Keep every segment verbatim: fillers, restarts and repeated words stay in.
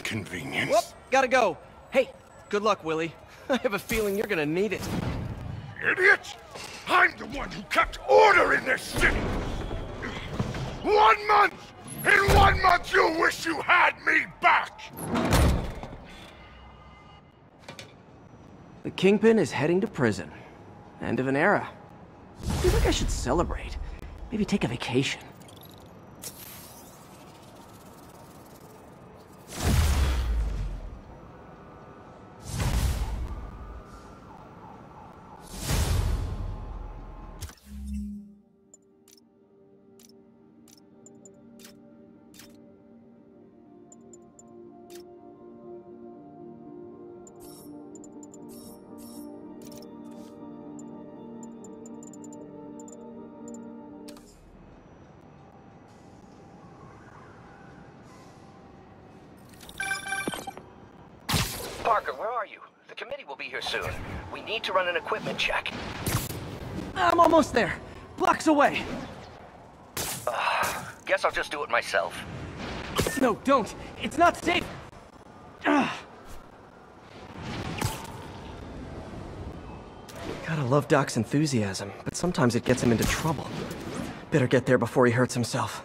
inconvenience. Whoop, gotta go. Hey, good luck, Willie. I have a feeling you're gonna need it. Idiot! I'm the one who kept order in this city! One month! In one month you'll wish you had me back! The Kingpin is heading to prison. End of an era. I feel like I should celebrate. Maybe take a vacation. Parker, where are you? The committee will be here soon. We need to run an equipment check. I'm almost there. Blocks away. Uh, guess I'll just do it myself. No, don't. It's not safe. Ugh. Gotta love Doc's enthusiasm, but sometimes it gets him into trouble. Better get there before he hurts himself.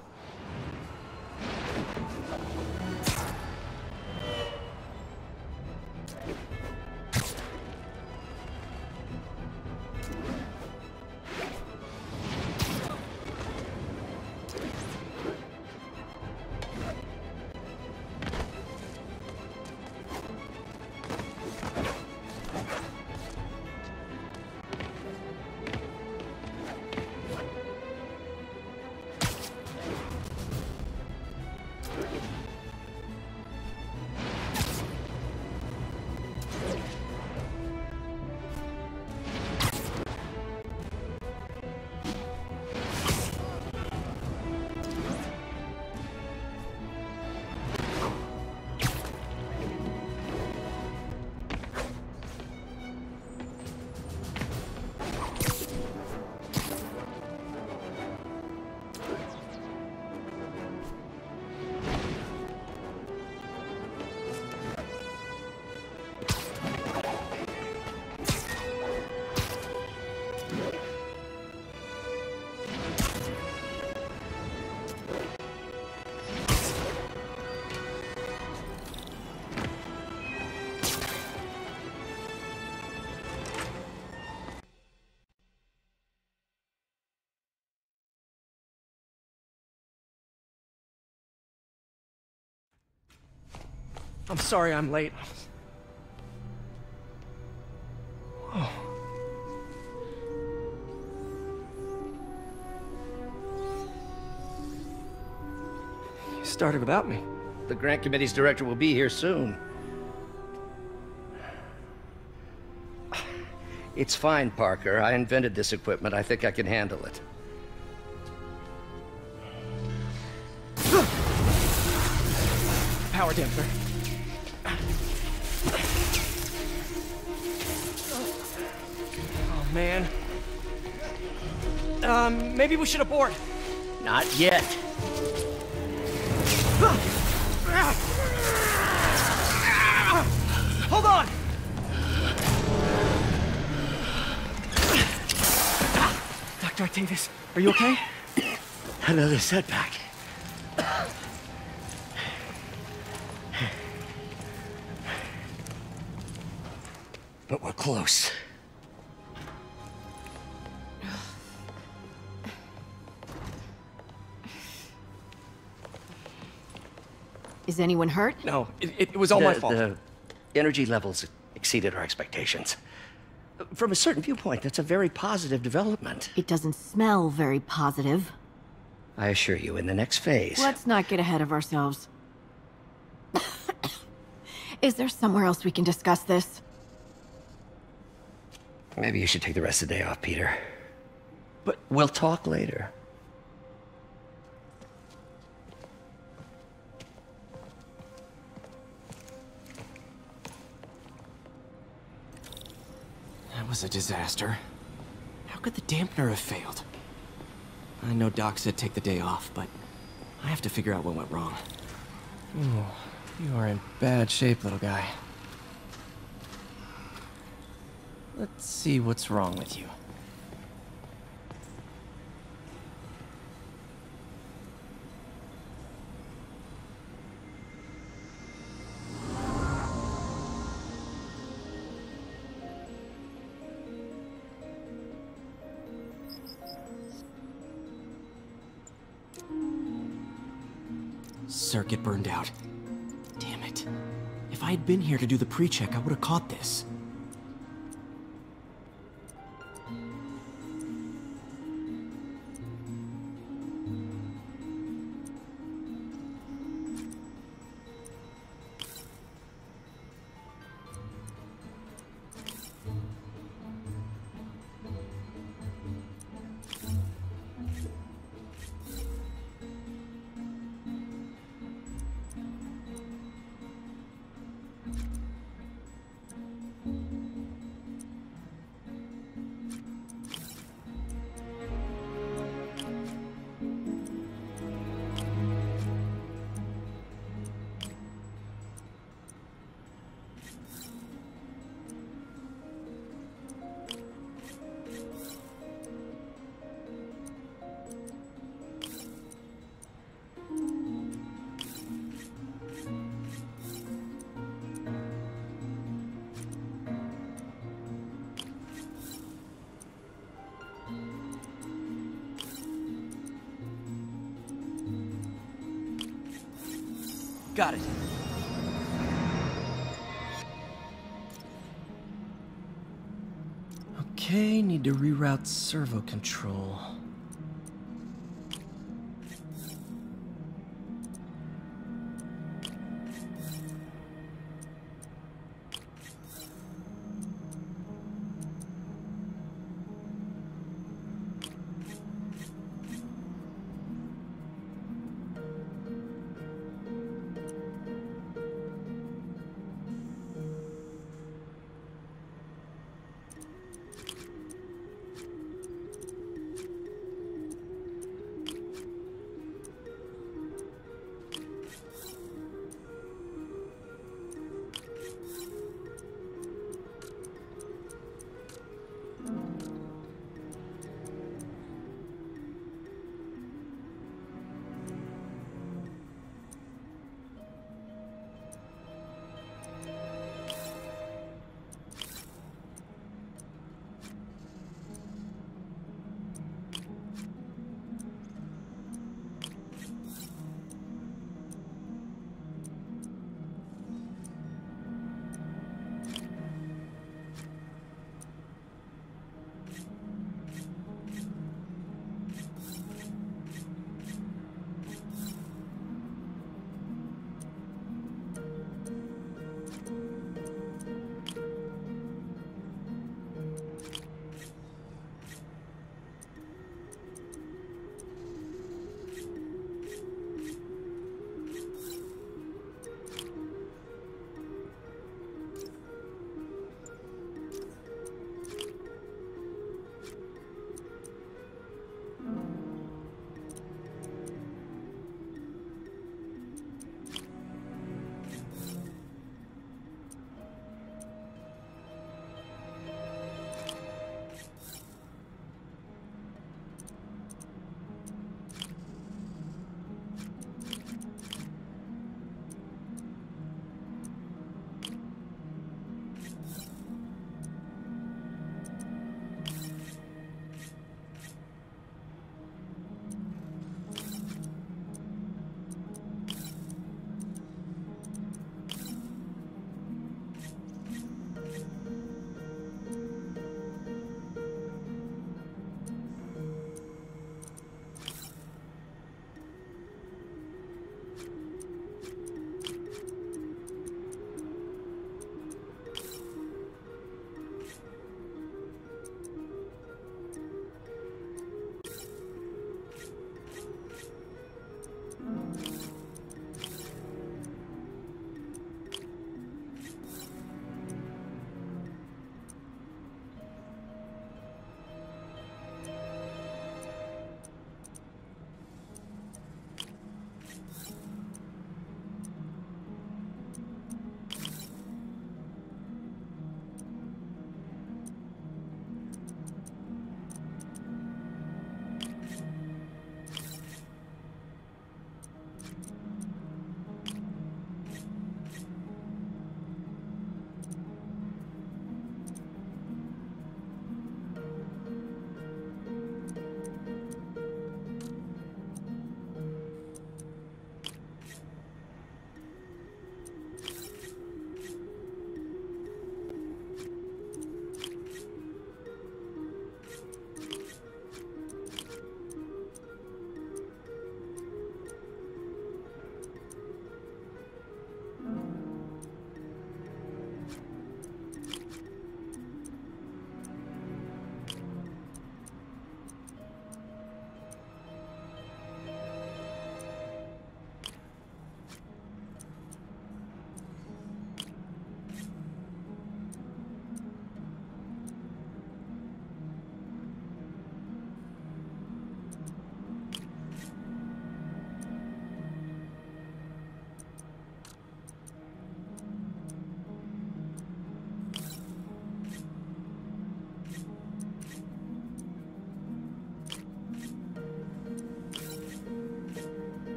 I'm sorry I'm late. Oh. You started without me. The grant committee's director will be here soon. It's fine, Parker. I invented this equipment. I think I can handle it. Power damper. Oh, man. Um, maybe we should abort. Not yet. Hold on! Doctor Octavius, are you okay? Another setback. But we're close. Is anyone hurt? No, it, it was all the, my fault. The energy levels exceeded our expectations. From a certain viewpoint, that's a very positive development. It doesn't smell very positive. I assure you, in the next phase... Let's not get ahead of ourselves. Is there somewhere else we can discuss this? Maybe you should take the rest of the day off, Peter. But we'll talk later. that was a disaster. How could the dampener have failed? I know Doc said take the day off, but I have to figure out what went wrong. Ooh. You are in bad shape, little guy. Let's see what's wrong with you. Circuit burned out. Damn it. If I had been here to do the pre-check, I would have caught this. Got it. Okay, need to reroute servo control.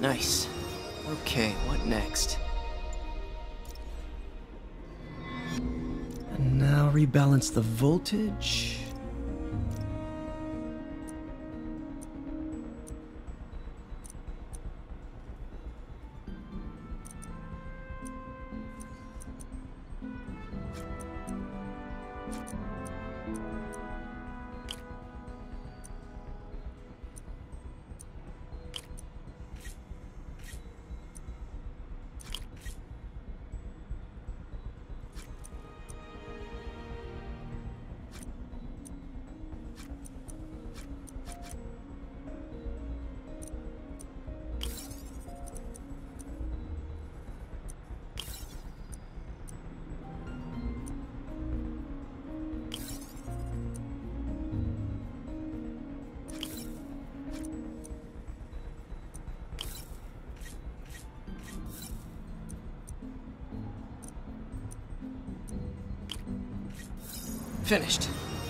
Nice. Okay, what next? And now rebalance the voltage. Finished.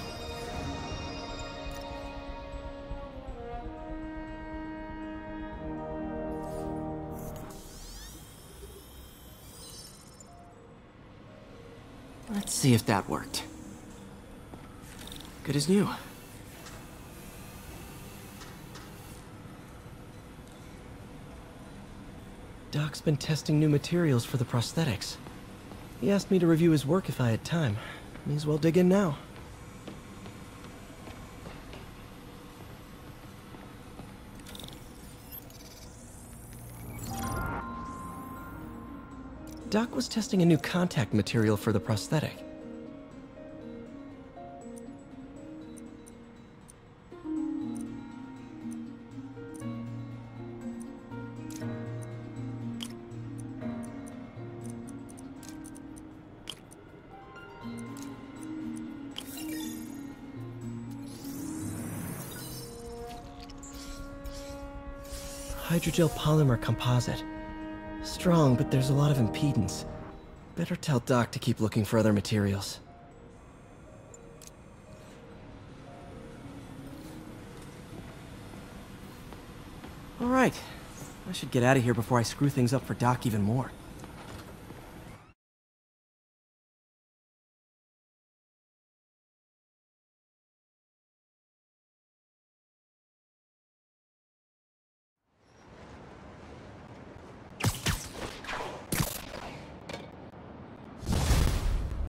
Let's see if that worked. Good as new. Doc's been testing new materials for the prosthetics. He asked me to review his work if I had time. May as well dig in now. Doc was testing a new contact material for the prosthetic. Hydrogel polymer composite. Strong, but there's a lot of impedance. Better tell Doc to keep looking for other materials. All right. I should get out of here before I screw things up for Doc even more.